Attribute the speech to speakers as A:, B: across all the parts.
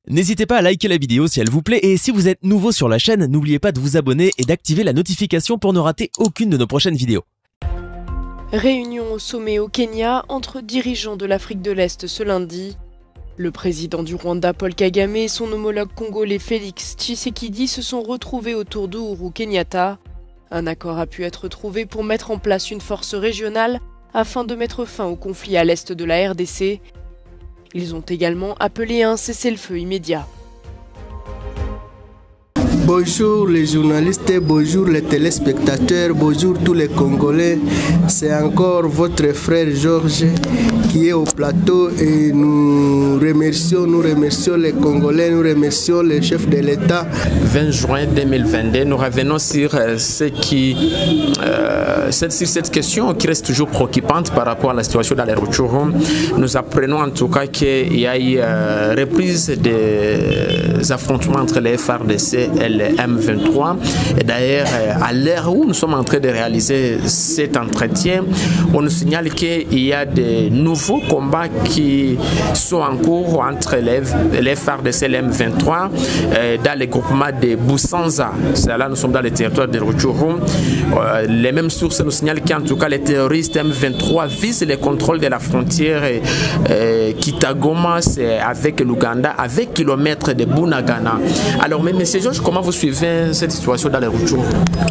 A: N'hésitez pas à liker la vidéo si elle vous plaît et si vous êtes nouveau sur la chaîne, n'oubliez pas de vous abonner et d'activer la notification pour ne rater aucune de nos prochaines vidéos.
B: Réunion au sommet au Kenya entre dirigeants de l'Afrique de l'Est ce lundi. Le président du Rwanda Paul Kagame et son homologue congolais Félix Tshisekedi se sont retrouvés autour d'Ohuru Kenyatta. Un accord a pu être trouvé pour mettre en place une force régionale afin de mettre fin au conflit à l'est de la RDC. Ils ont également appelé à un cessez-le-feu immédiat.
C: Bonjour les journalistes, bonjour les téléspectateurs, bonjour tous les Congolais. C'est encore votre frère Georges qui est au plateau et nous remercions les Congolais, nous remercions les chefs de l'État.
D: 20 juin 2022, nous revenons sur cette question qui reste toujours préoccupante par rapport à la situation dans les Rutshuru. Nous apprenons en tout cas qu'il y a eu reprise des affrontements entre les FARDC et les M23. Et d'ailleurs, à l'heure où nous sommes en train de réaliser cet entretien, on nous signale qu'il y a de nouveaux combats qui sont en cours entre les FARDC et les M23 dans les groupements de Busanza. Là, nous sommes dans les territoires de Rutshuru. Les mêmes sources nous signalent qu'en tout cas, les terroristes M23 visent le contrôle de la frontière Kitagoma avec l'Ouganda, avec kilomètres de Bunagana. Alors, M. Georges, comment vous suivez cette situation dans les Rutshuru?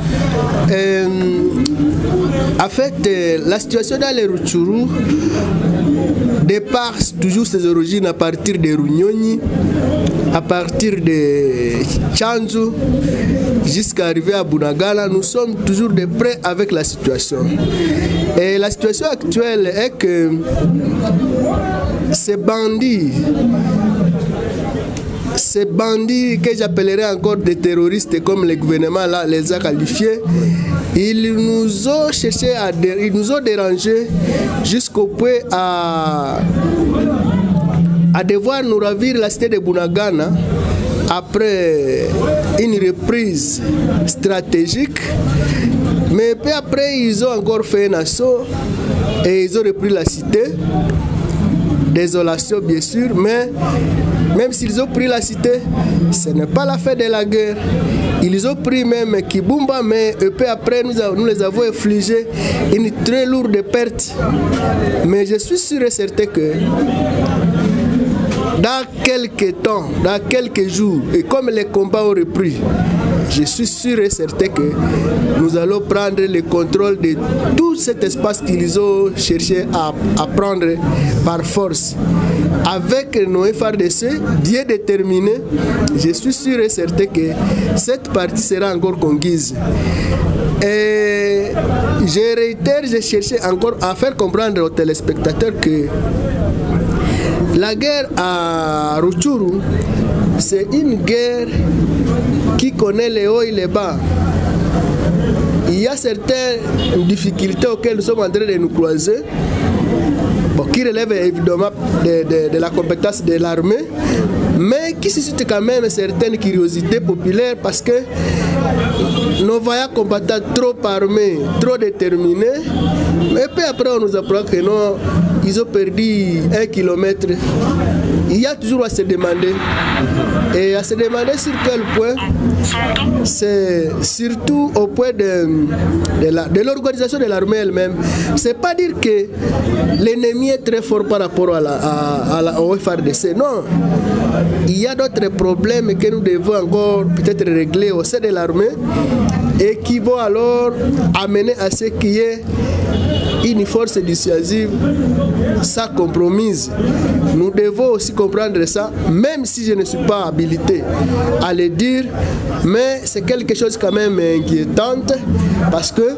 C: En fait, la situation dans les Rutshuru départ toujours ses origines à partir de Runyonyi, à partir de Tchanzu, jusqu'à arriver à Bunagana. Nous sommes toujours de près avec la situation. Et la situation actuelle est que ces bandits que j'appellerais encore des terroristes comme le gouvernement là, les a qualifiés, ils nous ont cherché ils nous ont dérangés jusqu'au point à devoir nous ravir la cité de Bunagana après une reprise stratégique. Mais peu après, ils ont encore fait un assaut et ils ont repris la cité. Désolation bien sûr, mais même s'ils ont pris la cité, ce n'est pas la fin de la guerre. Ils ont pris même Kibumba, mais peu après nous les avons infligé une très lourde perte. Mais je suis sûr et certain que dans quelques temps, dans quelques jours, et comme les combats ont repris, je suis sûr et certain que nous allons prendre le contrôle de tout cet espace qu'ils ont cherché à prendre par force. Avec nos FARDC bien déterminés, je suis sûr et certain que cette partie sera encore conquise. Et je réitère, je cherchais encore à faire comprendre aux téléspectateurs que la guerre à Rutshuru, c'est une guerre qui connaît les hauts et les bas. Il y a certaines difficultés auxquelles nous sommes en train de nous croiser, qui relèvent évidemment de la compétence de l'armée, mais qui suscitent quand même certaines curiosités populaires parce que nos vaillants combattants trop armés, trop déterminés, mais puis après on nous apprend que non, ils ont perdu 1 kilomètre. Il y a toujours à se demander. Et à se demander sur quel point, c'est surtout au point de l'organisation de l'armée elle-même. C'est pas dire que l'ennemi est très fort par rapport au FARDC. Non. Il y a d'autres problèmes que nous devons encore peut-être régler au sein de l'armée et qui vont alors amener à ce qu'il y ait une force dissuasive sans compromise. Nous devons aussi comprendre ça, même si je ne suis pas habilité à le dire, mais c'est quelque chose quand même inquiétant parce que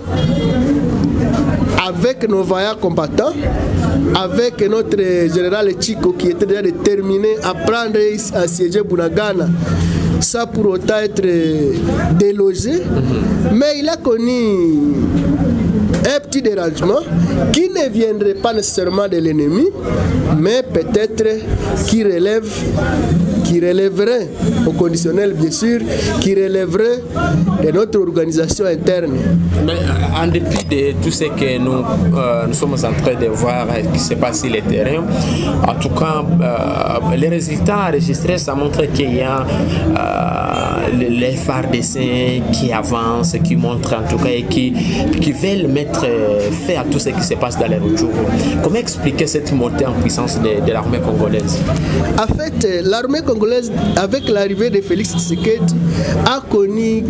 C: avec nos vaillants combattants, avec notre général Chico qui était déjà déterminé à prendre et à siéger Bunagana, sans pour autant être délogé, mais il a connu un petit dérangement qui ne viendrait pas nécessairement de l'ennemi, mais peut-être qui relèverait, au conditionnel bien sûr, qui relèverait de notre organisation interne.
D: Mais en dépit de tout ce que nous sommes en train de voir qui se passe sur le terrain, en tout cas, les résultats enregistrés, ça montre qu'il y a les FARDC qui avancent, qui montrent en tout cas et qui veulent mettre fin à tout ce qui se passe dans les Rutshuru. Comment expliquer cette montée en puissance de l'armée congolaise?
C: En fait, l'armée congolaise, avec l'arrivée de Félix Tshisekedi, a connu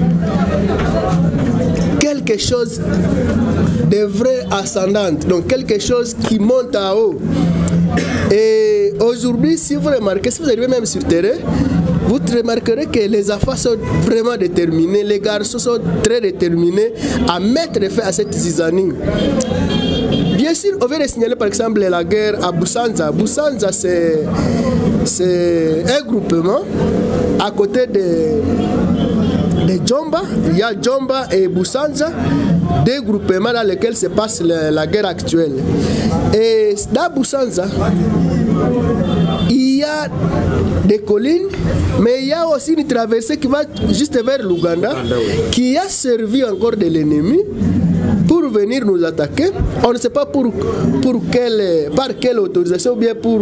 C: quelque chose de vrai ascendant, donc quelque chose qui monte à haut. Et aujourd'hui, si vous remarquez, si vous arrivez même sur le terrain, vous remarquerez que les affaires sont vraiment déterminés, les garçons sont très déterminés à mettre fin à cette zizanie. Bien sûr, on vient de signaler par exemple la guerre à Busanza. Busanza, c'est un groupement à côté de Djomba. Il y a Djomba et Busanza, deux groupements dans lesquels se passe la guerre actuelle. Et dans Busanza, il y a des collines, mais il y a aussi une traversée qui va juste vers l'Ouganda, qui a servi encore de l'ennemi pour venir nous attaquer. On ne sait pas par quelle autorisation ou bien pour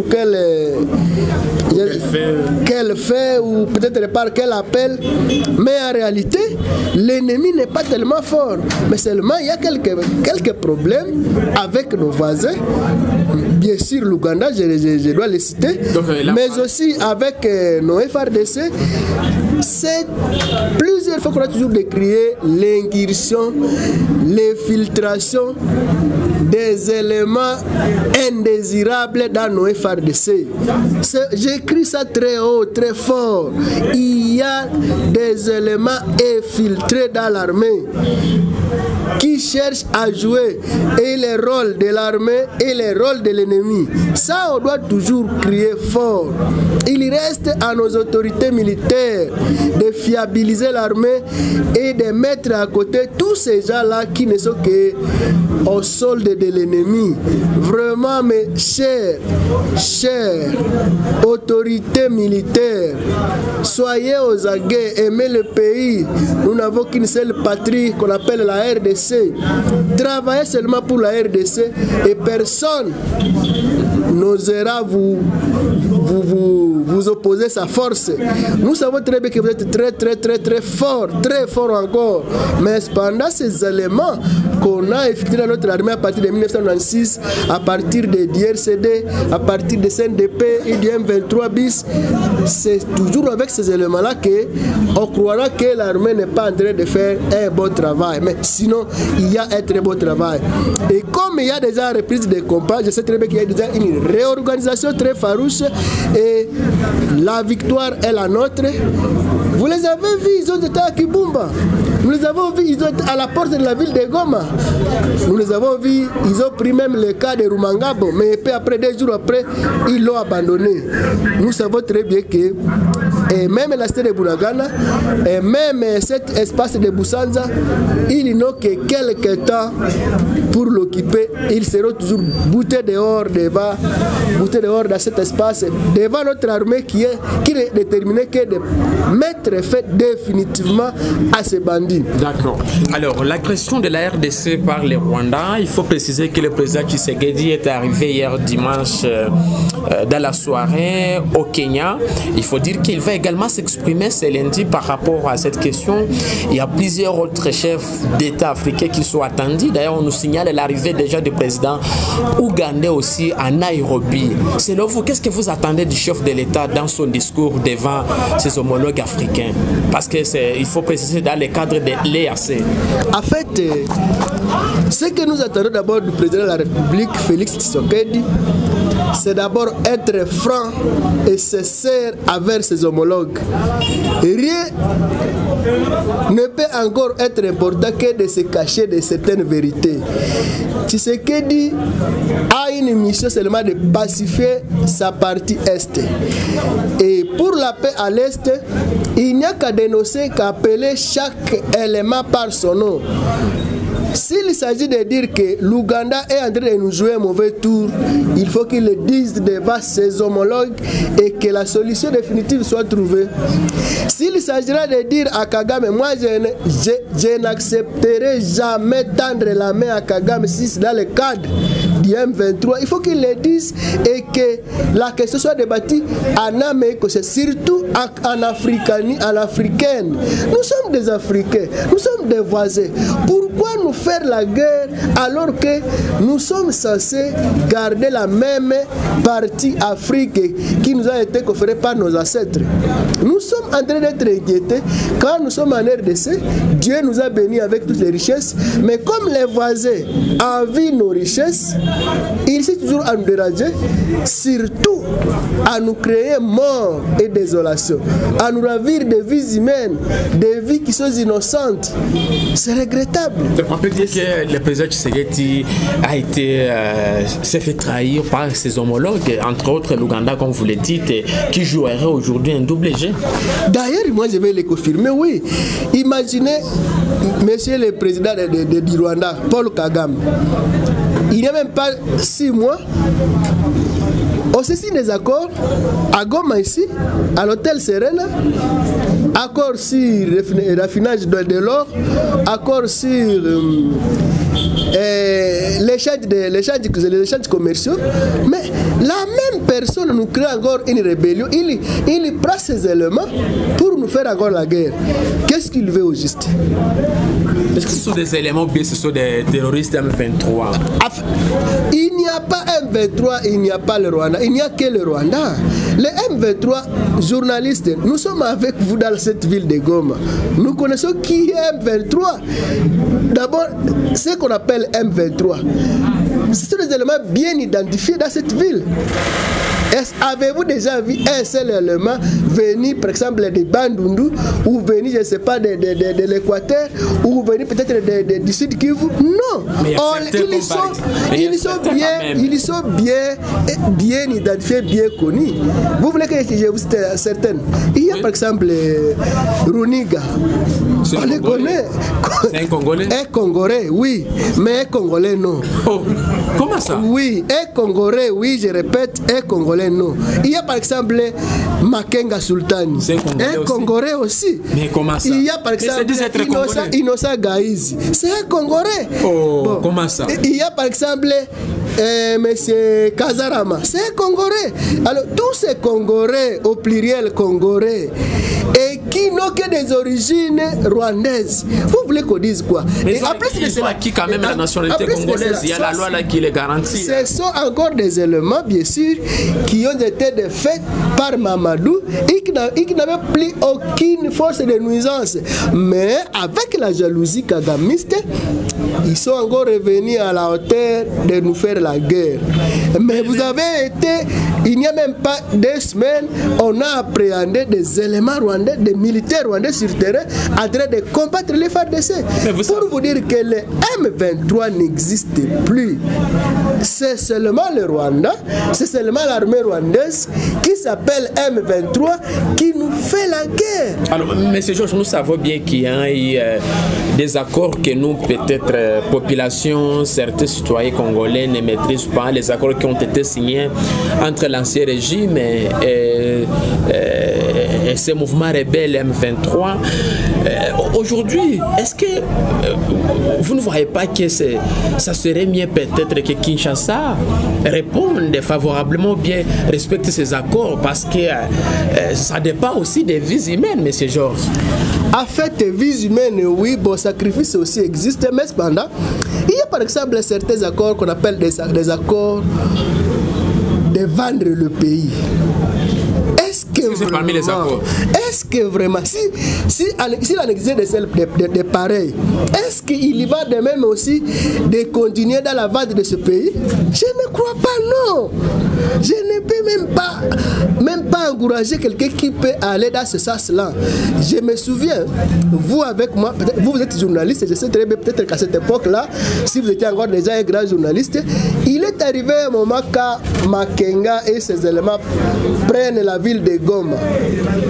C: quel fait ou peut-être par quel appel. Mais en réalité, l'ennemi n'est pas tellement fort. Mais seulement il y a quelques problèmes avec nos voisins. Bien sûr, l'Ouganda, je dois les citer. Donc, mais aussi avec nos FARDC. C'est plusieurs fois qu'on a toujours décrié l'incursion, l'infiltration des éléments indésirables dans nos FARDC. J'écris ça très haut, très fort. Il y a des éléments infiltrés dans l'armée qui cherchent à jouer et les rôles de l'armée et les rôles de l'ennemi. Ça, on doit toujours crier fort. Il reste à nos autorités militaires de fiabiliser l'armée et de mettre à côté tous ces gens-là qui ne sont qu'au solde de l'ennemi. Vraiment, mes chères autorités militaires, soyez aux aguets, aimez le pays. Nous n'avons qu'une seule patrie qu'on appelle la RDC. Travaillez seulement pour la RDC et personne n'osera vous opposer sa force. Nous savons très bien que vous êtes très fort encore. Mais pendant ces éléments qu'on a infiltrés dans notre armée à partir de 1996, à partir de DRCD, à partir de CNDP et du M23 bis, c'est toujours avec ces éléments-là qu'on croira que l'armée n'est pas en train de faire un bon travail. Mais sinon, il y a un très bon travail. Et comme il y a déjà reprise des combats, je sais très bien qu'il y a déjà une réorganisation très farouche et la victoire est la nôtre. Vous les avez vus, ils ont été à Kibumba. Nous les avons vus, ils ont été à la porte de la ville de Goma. Nous les avons vus, ils ont pris même le cas de Rumangabo, mais peu après, 2 jours après, ils l'ont abandonné. Nous savons très bien que et même la cité de Bunagana et même cet espace de Busanza, ils n'ont que quelques temps pour l'occuper. Ils seront toujours boutés dehors dans cet espace, devant notre armée qui est déterminée que de mettre fin définitivement à ces bandits.
D: D'accord. Alors, l'agression de la RDC par les Rwandais, il faut préciser que le président Tshisekedi est arrivé hier dimanche dans la soirée au Kenya. Il faut dire qu'il va également s'exprimer ce lundi par rapport à cette question. Il y a plusieurs autres chefs d'État africains qui sont attendus. D'ailleurs, on nous signale l'arrivée déjà du président ougandais aussi à Nairobi. Selon vous, qu'est-ce que vous attendez du chef de l'État dans son discours devant ses homologues africains? Parce que il faut préciser dans le cadre de l'EAC.
C: En fait, ce que nous attendons d'abord du président de la République, Félix Tshisekedi, c'est d'abord être franc et sincère avec ses homologues. Rien ne peut encore être important que de se cacher de certaines vérités. Tshisekedi a une mission seulement de pacifier sa partie Est. Et pour la paix à l'Est, il n'y a qu'à dénoncer, qu'à appeler chaque élément par son nom. S'il s'agit de dire que l'Ouganda est en train de nous jouer un mauvais tour, il faut qu'il le dise devant ses homologues et que la solution définitive soit trouvée. S'il s'agira de dire à Kagame, moi je n'accepterai jamais tendre la main à Kagame si c'est dans le cadre du M23, il faut qu'il le dise et que la question soit débattue en âme et conscience, surtout en africaine. Nous sommes des Africains, nous sommes des voisins. Pourquoi nous faire la guerre alors que nous sommes censés garder la même partie Afrique qui nous a été conférée par nos ancêtres? Nous sommes en train d'être inquiétés quand nous sommes en RDC. Dieu nous a bénis avec toutes les richesses, mais comme les voisins envient nos richesses, il essaie toujours à nous déranger, surtout à nous créer mort et désolation, à nous ravir des vies humaines, des vies qui sont innocentes. C'est regrettable.
D: On peut dire que le président Tshisekedi s'est fait trahir par ses homologues, entre autres l'Ouganda, comme vous le dites, qui jouerait aujourd'hui un double jeu.
C: D'ailleurs, moi je vais le confirmer, oui. Imaginez, monsieur le président du Rwanda, Paul Kagame, il n'y a même pas 6 mois, on s'est signé des accords à Goma ici, à l'hôtel Serena, accord sur le raffinage de l'or, accord sur les échanges commerciaux, mais la même personne nous crée encore une rébellion, il prend ces éléments pour nous faire encore la guerre. Qu'est-ce qu'il veut au juste?
D: Est-ce que ce sont des éléments ou bien ce sont des terroristes M23?
C: Il n'y a pas M23, il n'y a pas le Rwanda, il n'y a que le Rwanda. Les M23, journalistes, nous sommes avec vous dans cette ville de Goma. Nous connaissons qui est M23. D'abord, ce qu'on appelle M23, ce sont des éléments bien identifiés dans cette ville. Avez-vous déjà vu un seul élément venir, par exemple, de Bandundu, ou venir, je ne sais pas, de l'Équateur, ou venir peut-être du Sud Kivu? Non. Ils sont bien identifiés, bien connus. Vous voulez que je vous cite certaines? Il y a par exemple Runiga. On les connaît.
D: C'est un Congolais?
C: Un Congolais, oui. Mais un Congolais, non.
D: Oh, comment ça?
C: Oui, un Congolais, oui, je répète, un Congolais, non. Il y a par exemple Makenga Sultani, un Congolais aussi.
D: Mais comment ça?
C: Il y a par exemple Innocent Gaïzi, c'est un Congolais.
D: Oh, bon. Comment ça?
C: Il y a par exemple Monsieur Kazarama, c'est un Congolais. Alors tous ces Congolais, au pluriel Congolais, et qui n'ont que des origines rwandaises, vous voulez qu'on dise quoi?
D: Mais ils ont acquis quand même la nationalité congolaise, il y a la loi là qui les garantit.
C: Ce sont encore des éléments, bien sûr, qui ont été faits par Mamadou et qui n'avaient plus aucune force de nuisance. Mais avec la jalousie kagamiste, ils sont encore revenus à la hauteur de nous faire la guerre. Mais vous avez été, il n'y a même pas 2 semaines, on a appréhendé des éléments rwandais, des militaires rwandais sur terrain en train de combattre les FARDC. Pour vous dire que le M23 n'existe plus. C'est seulement le Rwanda, c'est seulement l'armée rwandaise qui s'appelle M23 qui nous fait la guerre.
D: Alors, M. Georges, nous savons bien qu'il y a eu des accords que nous, peut-être, population, certains citoyens congolais ne maîtrisent pas, les accords qui ont été signés entre l'ancien régime et ces mouvements rebelles M23. Aujourd'hui, est-ce que vous ne voyez pas que ça serait mieux peut-être que Kinshasa réponde favorablement, bien respecte ces accords, parce que ça dépend aussi des vies humaines, M. Georges?
C: En fait, des vies humaines, oui, bon, sacrifice aussi existe, mais cependant, il y a par exemple certains accords qu'on appelle des accords de vendre le pays. Est-ce que
D: parmi les accords?
C: Est-ce que vraiment, si on existe de pareils, est-ce qu'il y va de même aussi de continuer dans la vente de ce pays? Je ne crois pas, non. Je ne peux même pas encourager quelqu'un qui peut aller dans ce sens-là. Je me souviens, vous avec moi, vous êtes journaliste, je sais très bien peut-être qu'à cette époque-là, si vous étiez encore déjà un grand journaliste, il est arrivé un moment quand Makenga et ses éléments prennent la ville de Goma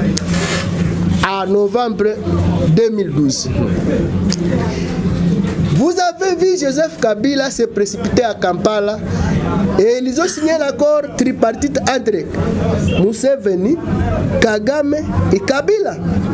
C: en novembre 2012. Vous avez vu Joseph Kabila se précipiter à Kampala et ils ont signé l'accord tripartite entre Museveni, Kagame et Kabila.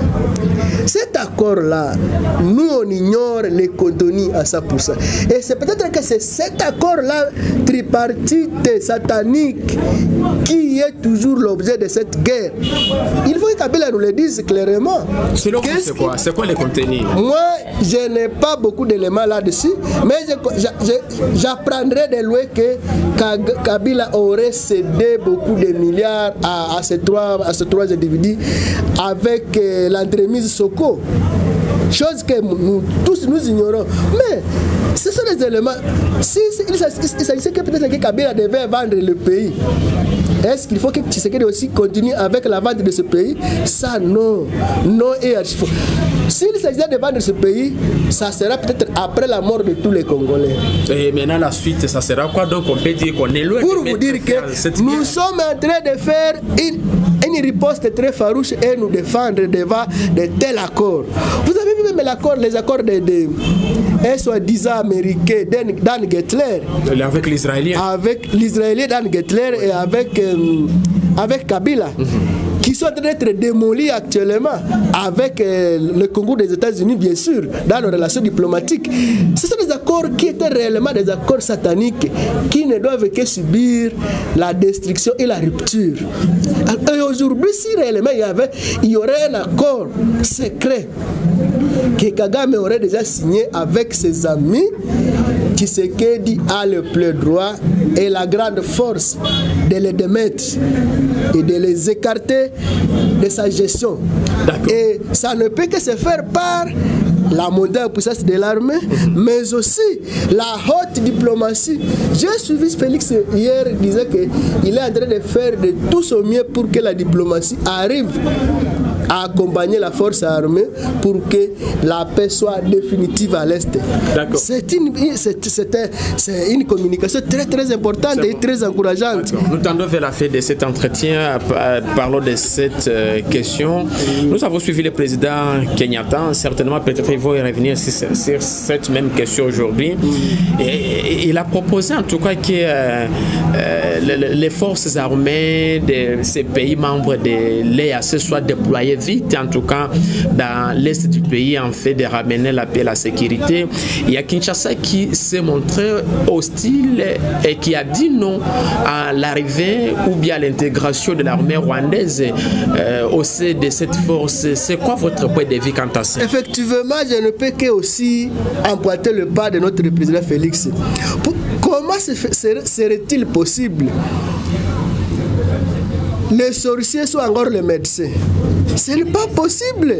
C: Cet accord-là, nous on ignore les contenu à 100%. Et c'est peut-être que c'est cet accord-là, tripartite, satanique, qui est toujours l'objet de cette guerre. Il faut que Kabila nous le dise clairement.
D: Selon vous, c'est quoi? C'est quoi les contenus?
C: Moi, je n'ai pas beaucoup d'éléments là-dessus, mais j'apprendrai de loin que Kabila aurait cédé beaucoup de milliards à ces trois individus avec l'entremise Soko. Chose que nous tous nous ignorons. Mais ce sont des éléments. Il s'agissait que peut-être que Kabila devait vendre le pays. Est-ce qu'il faut que Tshisekedi aussi continue avec la vente de ce pays? Ça, non. Non et archi faux. S'il s'agissait de vendre ce pays, ça sera peut-être après la mort de tous les Congolais.
D: Et maintenant, la suite, ça sera quoi? Donc, on peut dire qu'on est loin.
C: Pour vous dire que nous sommes en train de faire une riposte très farouche et nous défendre devant de tels accords. Vous avez vu même les accords un soi-disant américain Dan Gettler.
D: Avec l'Israélien.
C: Avec l'Israélien Dan Gettler et avec Kabila. Qui sont en train d'être démolis actuellement avec le Congo des États-Unis, bien sûr, dans nos relations diplomatiques. Ce sont des accords qui étaient réellement des accords sataniques qui ne doivent que subir la destruction et la rupture. Et aujourd'hui, si réellement il y aurait un accord secret que Kagame aurait déjà signé avec ses amis, Tshisekedi a le plein droit et la grande force de les démettre et de les écarter de sa gestion. Et ça ne peut que se faire par la montée en puissance de l'armée, mais aussi la haute diplomatie. J'ai suivi Félix hier, il disait qu'il est en train de faire de tout son mieux pour que la diplomatie arrive à accompagner la force armée pour que la paix soit définitive à l'Est. C'est une communication très très importante et très encourageante.
D: Nous tendons vers la fin de cet entretien. Parlons de cette question. Nous avons suivi le président Kenyatta. Certainement, peut-être il va y revenir sur cette même question aujourd'hui. Et il a proposé en tout cas que les forces armées de ces pays membres de l'EAC soient déployées vite, en tout cas dans l'est du pays, en fait de ramener la paix et la sécurité. Il y a Kinshasa qui s'est montré hostile et qui a dit non à l'arrivée ou bien à l'intégration de l'armée rwandaise au sein de cette force. C'est quoi votre point de vue quant à ça?
C: Effectivement, je ne peux que aussi emboîter le pas de notre président Félix. Comment serait-il possible les sorciers sont encore les médecins? Ce n'est pas possible.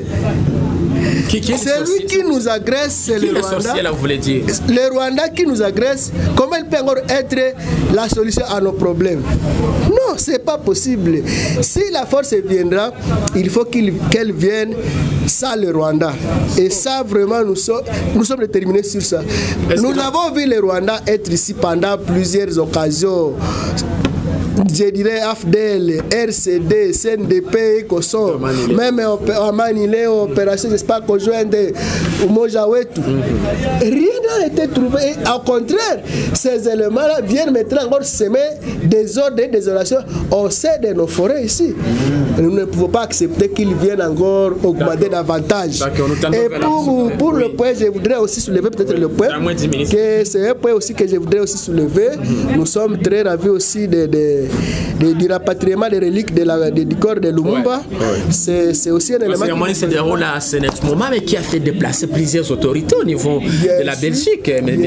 C: Celui qui nous agresse, c'est le Rwanda.
D: Vous voulez dire?
C: Le Rwanda qui nous agresse, comment il peut encore être la solution à nos problèmes? Non, ce n'est pas possible. Si la force viendra, il faut qu'elle vienne sans le Rwanda. Et ça, vraiment, nous sommes déterminés sur ça. Nous avons vu le Rwanda être ici pendant plusieurs occasions. Je dirais AFDL, RCD, CNDP, COSO, même à Manilé, opération d'espace conjointe, Umoja Wetu. Rien n'a été trouvé. Et au contraire, ces éléments-là viennent maintenant encore semer des ordres et désolation au sein de nos forêts ici. Nous ne pouvons pas accepter qu'ils viennent encore augmenter davantage. Et pour le point, je voudrais aussi soulever peut-être le point, que c'est un point aussi que je voudrais aussi soulever. Nous sommes très ravis aussi du rapatriement des reliques du corps de Lumumba. C'est aussi un élément.
D: C'est là, c'est notre moment, mais qui a fait déplacer plusieurs autorités au niveau de la Belgique.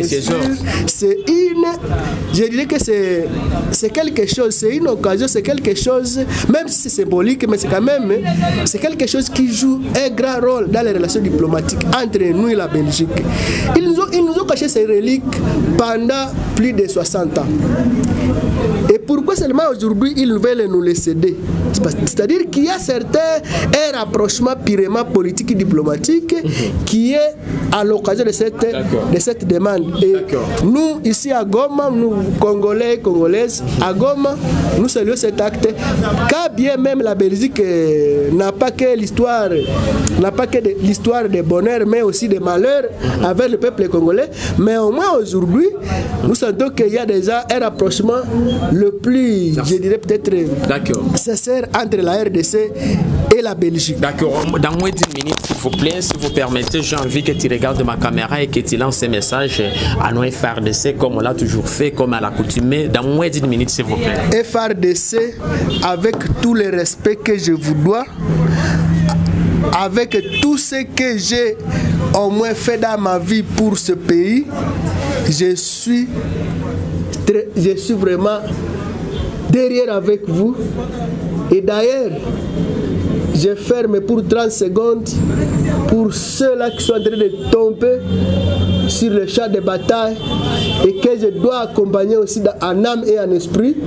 C: Je dirais que c'est quelque chose, c'est une occasion, c'est quelque chose, même si c'est symbolique, mais c'est quand même, c'est quelque chose qui joue un grand rôle dans les relations diplomatiques entre nous et la Belgique. Ils nous ont caché ces reliques pendant plus de 60 ans. Et pourquoi seulement aujourd'hui ils veulent nous les céder? C'est-à-dire qu'il y a un rapprochement purement politique et diplomatique qui est à l'occasion de cette demande. Et nous, ici à Goma, nous Congolais et Congolaises, à Goma, nous saluons cet acte. Car bien même la Belgique n'a pas que l'histoire de bonheur, mais aussi de malheur avec le peuple congolais. Mais au moins aujourd'hui, nous sentons qu'il y a déjà un rapprochement le plus, je dirais peut-être, sincère entre la RDC et la Belgique.
D: D'accord. Dans moins d'1 minute, s'il vous plaît, si vous permettez, j'ai envie que tu regardes ma caméra et que tu lances un message à nos FRDC comme on l'a toujours fait, comme à l'accoutumée. Dans moins d'1 minute, s'il vous plaît.
C: FRDC, avec tout le respect que je vous dois, avec tout ce que j'ai au moins fait dans ma vie pour ce pays, je suis vraiment derrière avec vous. Et d'ailleurs, je ferme pour 30 secondes pour ceux-là qui sont en train de tomber sur le champ de bataille et que je dois accompagner aussi en âme et en esprit.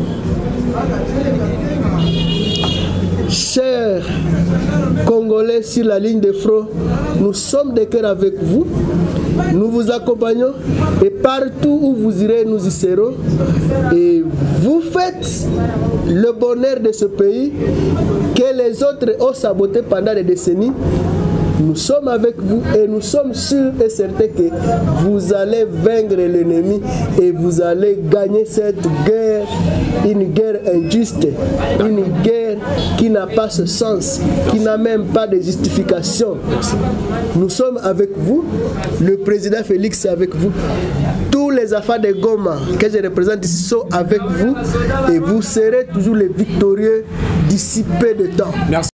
C: Chers Congolais sur la ligne de front, nous sommes de cœur avec vous. Nous vous accompagnons et partout où vous irez, nous y serons. Et vous faites le bonheur de ce pays que les autres ont saboté pendant des décennies. Nous sommes avec vous et nous sommes sûrs et certains que vous allez vaincre l'ennemi et vous allez gagner cette guerre, une guerre injuste, une guerre qui n'a pas ce sens, qui n'a même pas de justification. Nous sommes avec vous, le président Félix est avec vous, tous les affaires de Goma que je représente ici sont avec vous et vous serez toujours les victorieux d'ici peu de temps.
D: Merci.